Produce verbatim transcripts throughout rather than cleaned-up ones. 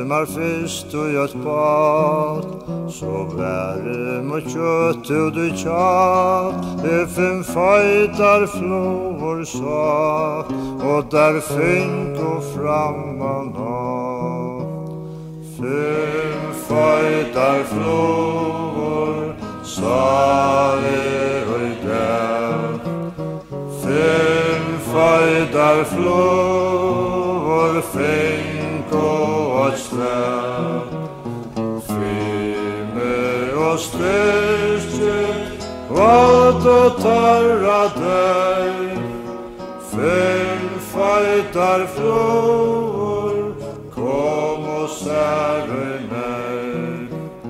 mar fyrst og gjøtt bad, så være må kjøtt og du kjatt, e fem feitar flår sa, og der fink og framman av. Fem feitar flår sa e og der, fem feitar flår fink og et slag, fime og styrke, vald og tarra deg, fem feitar flår, kom og sære meg.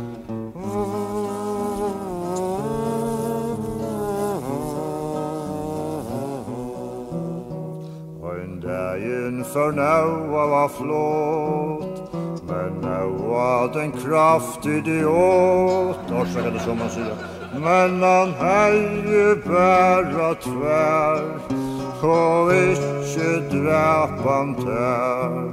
Ein dagen for naua var flott, men naua den kraft idiot, orsaka det som man sier, men han heier bæra tvær, og ikkje drapan tær.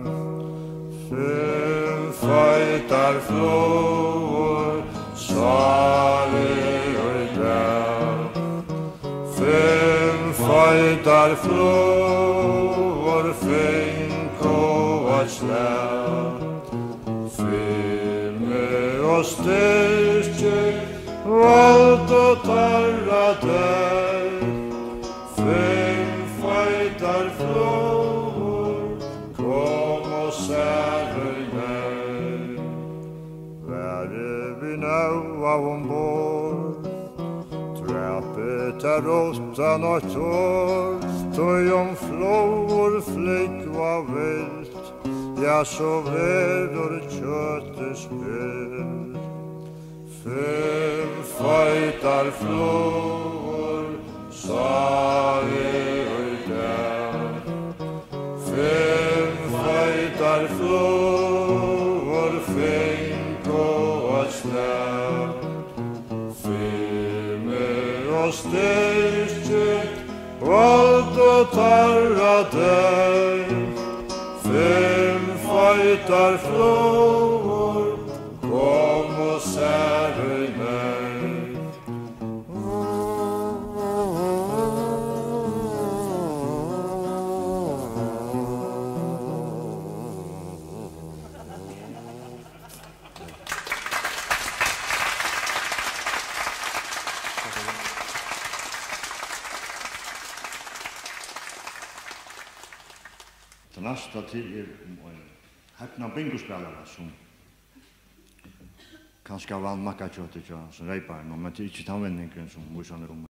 Fem feitar flår, sa vi og der, fem feitar flår, fink og et slag, fime og styrke, vald og tarra deg, fem feitar flår, kom og sære meg. Være vi nå av ombord, trappet er åttan og tår, tøy om flår flikk var vilt, ja så verur kjøttet spilt. Fem feitar flår, sa vi og der, fem feitar flår, fink og et slag, fime og styrke, vald og tarra deg, fem feitar flår, kom og sære meg. Det næsta til er om en hefna bingospelare som kanskje vann makka kjøttet som reipar, men det er ikke tannvenningen som morsaner om.